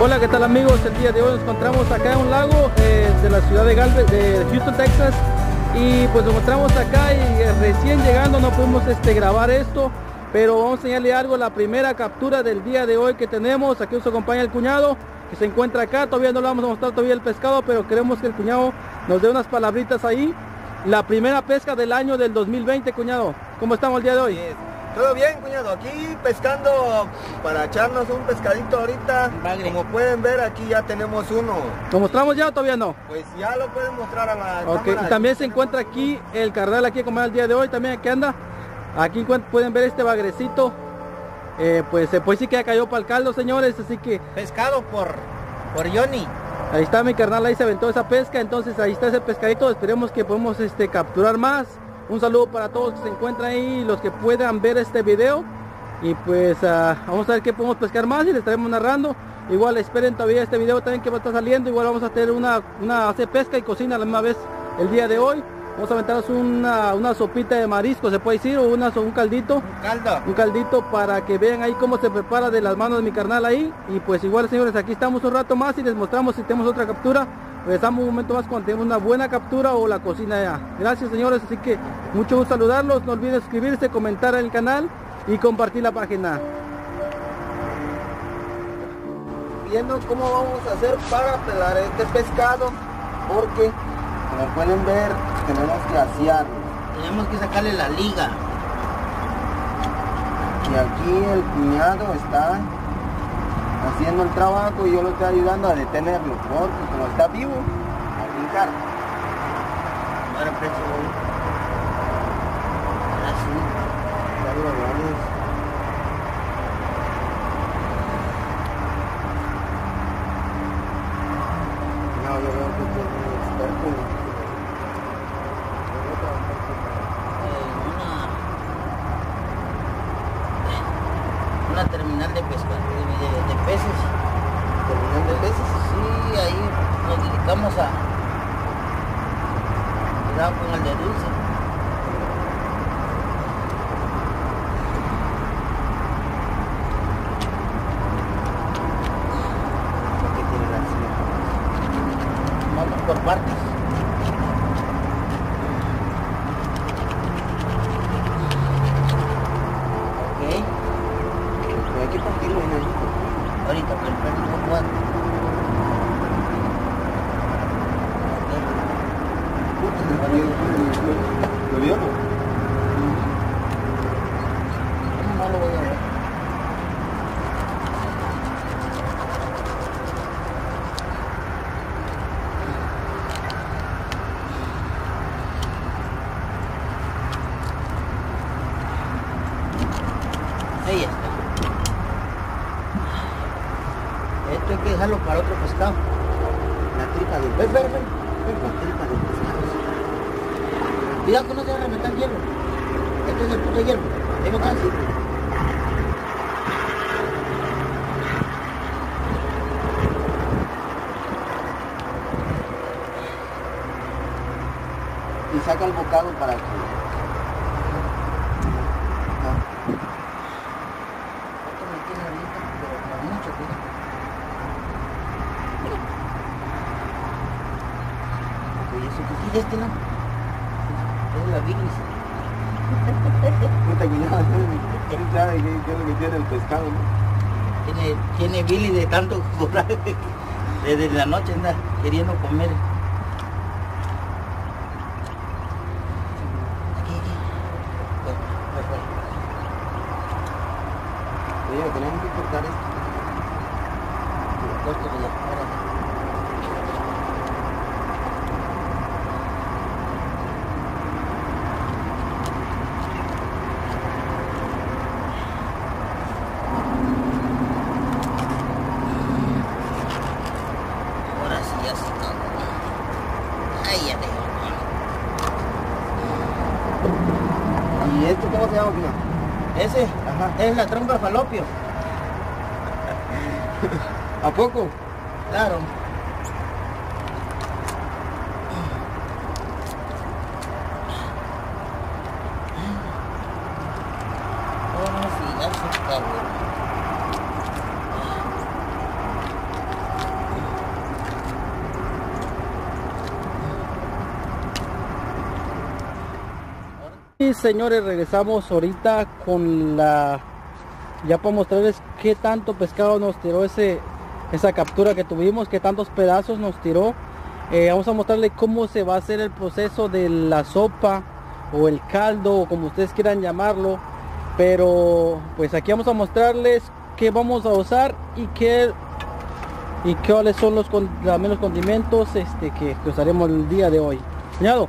Hola, ¿qué tal amigos? El día de hoy nos encontramos acá en un lago de la ciudad de Galvez, de Houston, Texas. Y pues nos encontramos acá y recién llegando no pudimos grabar esto, pero vamos a enseñarle algo, la primera captura del día de hoy que tenemos. Aquí nos acompaña el cuñado que se encuentra acá. Todavía no le vamos a mostrar todavía el pescado, pero queremos que el cuñado nos dé unas palabritas ahí. La primera pesca del año del 2020, cuñado. ¿Cómo estamos el día de hoy? Sí, todo bien, cuñado, aquí pescando para echarnos un pescadito ahorita. Vale. Como pueden ver, aquí ya tenemos uno. ¿Lo mostramos ya o todavía no? Pues ya lo pueden mostrar a la cámara. Y también se encuentra aquí el carnal aquí como el día de hoy también, aquí anda. Aquí pueden ver este bagrecito. Pues sí que ya cayó para el caldo, señores, así que... Pescado por Johnny. Ahí está mi carnal, ahí se aventó esa pesca, entonces ahí está ese pescadito. Esperemos que podamos capturar más. Un saludo para todos que se encuentran ahí, los que puedan ver este video. Y pues vamos a ver qué podemos pescar más y les estaremos narrando. Igual esperen todavía este video también que va a estar saliendo. Igual vamos a tener una pesca y cocina a la misma vez el día de hoy. Vamos a aventarnos una sopita de marisco, se puede decir, o un caldito. Un caldito para que vean ahí cómo se prepara de las manos de mi carnal ahí. Y pues igual, señores, aquí estamos un rato más y les mostramos si tenemos otra captura. Regresamos un momento más cuando tenemos una buena captura o la cocina ya. Gracias, señores, así que mucho gusto saludarlos. No olviden suscribirse, comentar en el canal y compartir la página. Viendo cómo vamos a hacer para pelar este pescado, porque como pueden ver tenemos que asearlo. Tenemos que sacarle la liga. Y aquí el cuñado está haciendo el trabajo y yo lo estoy ayudando a detenerlo, porque como está vivo, a brincar. Ahora preso, así. Ya lo vamos. No, yo veo que es un experto. Una terminal de pesca, de peces. ¿Terminal de peces? Sí, ahí nos dedicamos a cuidado con el de dulce. Aquí tiene la silla. Vamos por partes. Hay que partirlo en el ahorita, pero el cuatro. ¿Lo vio? No lo voy a ver. Ahí está. Esto hay que dejarlo para otro pescado. La tripa del pescado. La tripa del pescado. Cuidado que no te va a reventar hielo. Este es el puto hielo. Tengo casi. Y saca el bocado para que... Esto me tiene ahorita, pero con mucho cuidado. Oye, eso que sí de este lado. Es la bilis. Puta cuñado, ¿quién sabe qué es lo que tiene el pescado, no? Tiene bilis de tanto jugar. Desde la noche anda queriendo comer. Oye, tenemos que cortar esto. Córtalo ya, espérate. Ahora sí ya se acabó. Ay, ya te ¿Y esto cómo se llama, cuñado? Ese, Ajá. es la trompa de falopio. ¿A poco? Claro. Oh, sí, ya se acabó. Y señores, regresamos ahorita con la... Ya para mostrarles qué tanto pescado nos tiró esa captura que tuvimos, qué tantos pedazos nos tiró. Vamos a mostrarles cómo se va a hacer el proceso de la sopa o el caldo, o como ustedes quieran llamarlo. Pero pues aquí vamos a mostrarles qué vamos a usar y cuáles son los condimentos que usaremos el día de hoy. Cuñado.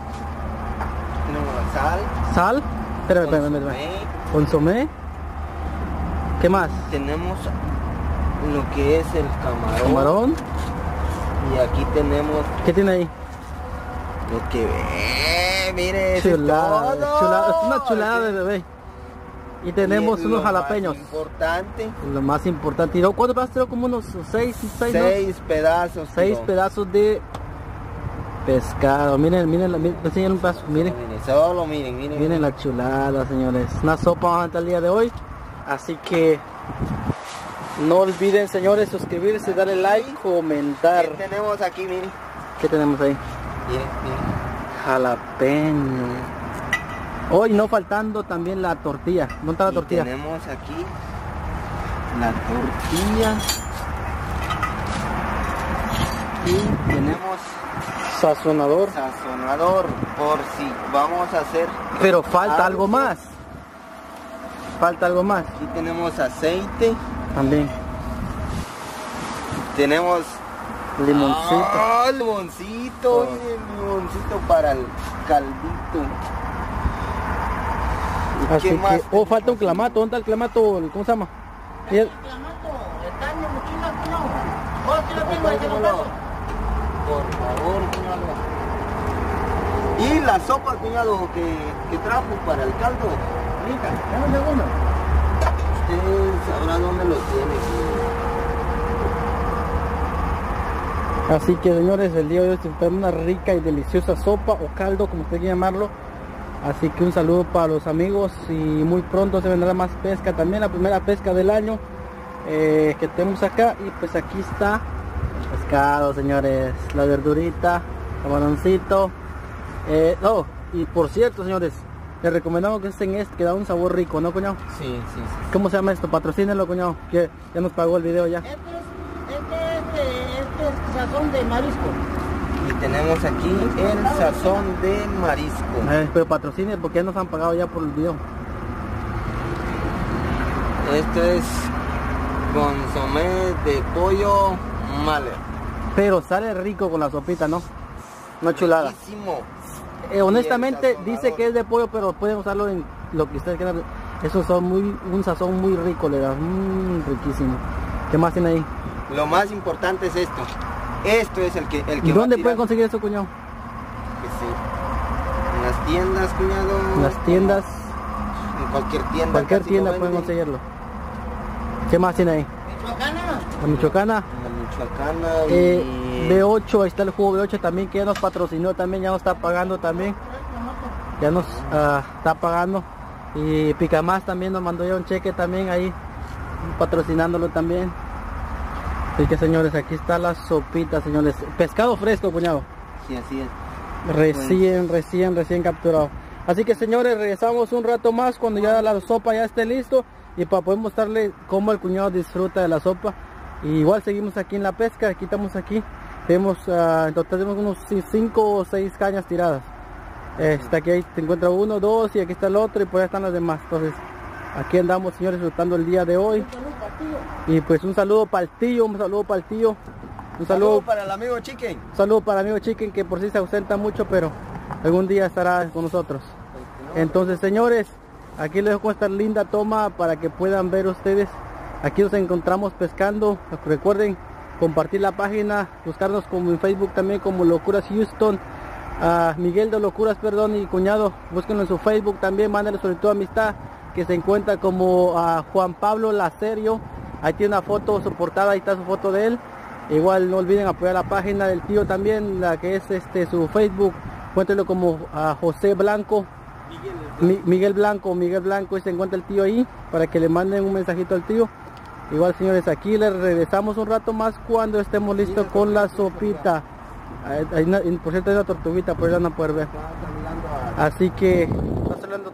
Sal. Espérame. Consomé. ¿Qué más? Tenemos lo que es el camarón. Y aquí tenemos... ¿Qué tiene ahí? Lo que ve, mire, chulada, es todo. Chulada, es una chulada de bebé. Y tenemos unos jalapeños. Lo más importante. ¿Cuántos pedazos tiró? Como unos 6 pedazos. 6 pedazos de pescado. Miren, enseñen un pedazo. Miren. Miren la chulada, señores. Una sopa vamos a hacer el día de hoy. Así que no olviden, señores, suscribirse, darle like, comentar. ¿Qué tenemos aquí, miren? ¿Qué tenemos ahí? Miren. Jalapeño. Hoy no faltando también la tortilla. ¿Dónde está la tortilla? Tenemos aquí la tortilla. Y tenemos sazonador. Por si vamos a hacer. Pero falta algo más. Aquí tenemos aceite. También. Tenemos limoncito. Limoncito. Limoncito para el caldito. Así que, falta un clamato. ¿Dónde está el clamato? ¿Cómo se llama? El clamato, está en mi mochila, cuñado. Aquí lo tengo, ahí te lo paso. Por favor, cuñado. Y la sopa, cuñado, que trajo para el caldo. Rica, dame un segundo. Usted sabrá dónde lo tiene. Así que, señores, el día de hoy se una rica y deliciosa sopa o caldo, como usted quiera llamarlo. Así que un saludo para los amigos y muy pronto se vendrá más pesca también, la primera pesca del año que tenemos acá. Y pues aquí está el pescado, señores, la verdurita, camaroncito. Y por cierto, señores, les recomendamos que estén que da un sabor rico, ¿no, cuñado? Sí. ¿Cómo se llama esto? Patrocínenlo, cuñado, que ya nos pagó el video ya. Este es sazón de marisco. Y tenemos aquí el sazón de marisco. Pero patrocinen porque ya nos han pagado ya por el video. Esto es consomé de pollo Mahler. Pero sale rico con la sopita, ¿no? Una chulada. Riquísimo. Honestamente dice que es de pollo, pero pueden usarlo en lo que ustedes quieran. Eso son un sazón muy rico, le da riquísimo. ¿Qué más tiene ahí? Lo más importante es esto. Esto es el que ¿Y dónde pueden conseguir eso, cuñado? En las tiendas, cuñado. En las tiendas. En cualquier tienda. Cualquier tienda pueden conseguirlo. ¿Qué más tiene ahí? La Michoacana. B8, ahí está el jugo B8 también, que ya nos patrocinó también, ya nos está pagando también. Ya nos está pagando. Y Picamás también nos mandó ya un cheque también ahí, patrocinándolo también. Así que, señores, aquí está la sopita, señores. Pescado fresco, cuñado. Sí, así es. Recién capturado. Así que, señores, regresamos un rato más cuando ya la sopa ya esté listo y para poder mostrarle cómo el cuñado disfruta de la sopa. Y igual seguimos aquí en la pesca. Aquí estamos aquí. Tenemos en total tenemos unos 5 o 6 cañas tiradas. Aquí ahí se encuentra 1, 2 y aquí está el otro y por allá están las demás. Entonces aquí andamos, señores, disfrutando el día de hoy. Y pues un saludo para el tío, un saludo para el amigo Chicken. Un saludo para el amigo Chicken, que por sí se ausenta mucho, pero algún día estará con nosotros. Entonces, señores, aquí les dejo con esta linda toma para que puedan ver ustedes. Aquí nos encontramos pescando. Recuerden compartir la página, buscarnos como en Facebook también como Locuras Houston. Miguel de Locuras, perdón, y cuñado, búsquenlo en su Facebook también, mándenle sobre todo amistad, que se encuentra como Juan Pablo Lacerio. Ahí tiene una foto, su portada, ahí está su foto de él. Igual no olviden apoyar la página del tío también, la que es su Facebook, encuéntrenlo como José Blanco, Miguel Blanco, y se encuentra el tío ahí, para que le manden un mensajito al tío. Igual, señores, aquí les regresamos un rato más cuando estemos listos con la sopita. Por cierto hay una tortuguita, por ahí la van a poder ver. Así que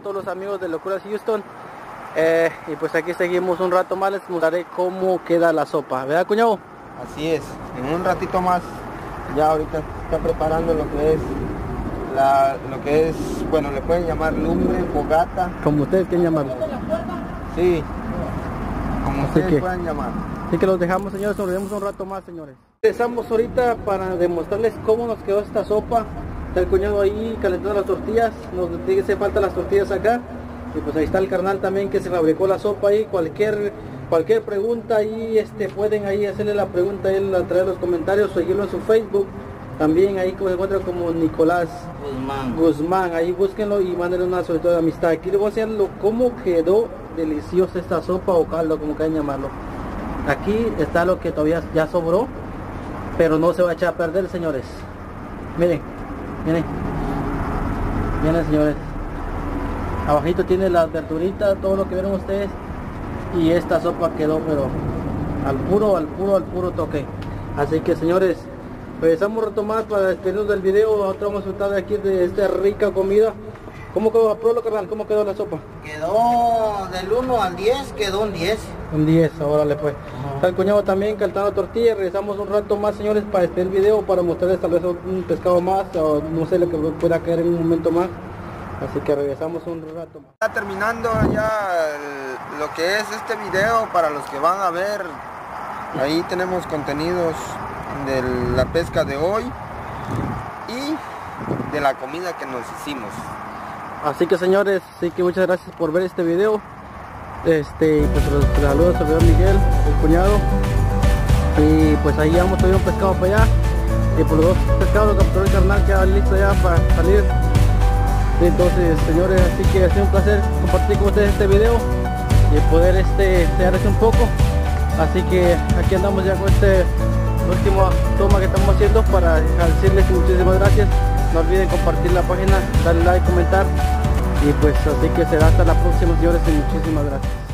todos los amigos de Locuras Houston. Y pues aquí seguimos un rato más, les mostraré cómo queda la sopa, ¿verdad, cuñado? Así es, en un ratito más, ya ahorita está preparando lo que es, bueno, le pueden llamar lumbre, fogata. Como ustedes quieren llamarlo. Sí, como Así ustedes que- puedan llamar. Así que los dejamos, señores, nos vemos un rato más, señores. Empezamos ahorita para demostrarles cómo nos quedó esta sopa. Está el cuñado ahí calentando las tortillas, nos hace falta las tortillas acá. Y pues ahí está el carnal también que se fabricó la sopa ahí. Cualquier pregunta ahí, pueden ahí hacerle la pregunta a él a través de los comentarios, seguirlo en su Facebook. También ahí se encuentra como Nicolás Guzmán, ahí búsquenlo y mándenle una solicitud de amistad. Aquí les voy a enseñar cómo quedó deliciosa esta sopa o caldo, como quieran llamarlo. Aquí está lo que todavía ya sobró, pero no se va a echar a perder, señores. Miren, miren, miren, señores. Abajito tiene las verduritas, todo lo que vieron ustedes, y esta sopa quedó pero al puro toque. Así que, señores, regresamos un rato más para despedirnos del video. Nosotros vamos a disfrutar de aquí de esta rica comida. ¿Cómo quedó, pruébalo, carnal? ¿Cómo quedó la sopa? Quedó del 1 al 10, quedó un 10. Un 10, órale pues. Está el cuñado también calentando tortillas. Regresamos un rato más, señores, para despedir el video, para mostrarles tal vez un pescado más, o no sé, lo que pueda caer en un momento más. Así que regresamos un rato más. Está terminando ya lo que es este video para los que van a ver. Ahí tenemos contenidos de la pesca de hoy y de la comida que nos hicimos. Así que, señores, sí que muchas gracias por ver este video. Pues los saludos a Miguel, el cuñado. Y pues ahí vamos a subir un pescado para allá. Y por los dos pescados lo capturó el carnal, queda listo ya para salir. Entonces, señores, así que ha sido un placer compartir con ustedes este video y poder enseñarles un poco. Así que aquí andamos ya con última toma que estamos haciendo para decirles muchísimas gracias. No olviden compartir la página, darle like, comentar, y pues así que será hasta la próxima, señores, y muchísimas gracias.